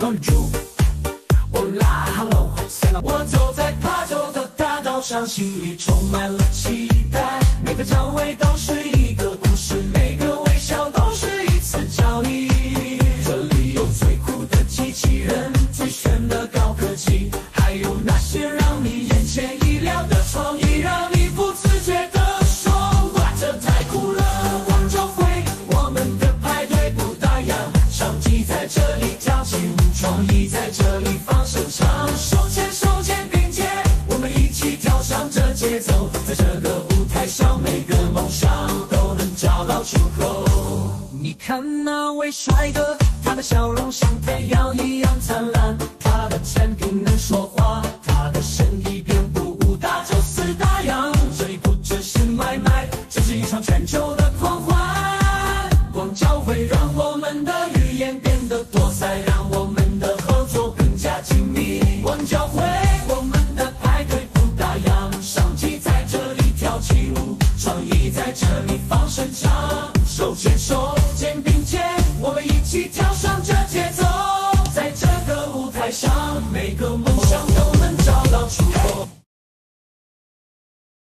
Bonjour， Hola Hello， 我走在爬走的大道上，心里充满了期待。每个角位都是一个故事，每个微笑都是一次交易。这里有最酷的机器人，最炫的高科技，还有那些让你眼前一亮的创意，让你不自觉地说：哇，这太酷了！广州会，我们的派对不打烊，商机在这里跳起舞，创意在这里放声唱，手牵手肩并肩，我们一起跳上这节奏，在这个舞台上，每个梦想都能找到出口。你看那位帅哥，他的笑容像太阳一样灿烂，他的产品能说话，他的生意遍布五大洲四大洋。这里不只是买卖，这是一场全球的狂欢。广交会让我们的语言变得多彩，让我们的合作更加紧密。广交会，我们的派对不打烊，商机在这里跳起舞，创意在这里放声唱，手牵手肩并肩，我们一起跳上这节奏，在这个舞台上，每个梦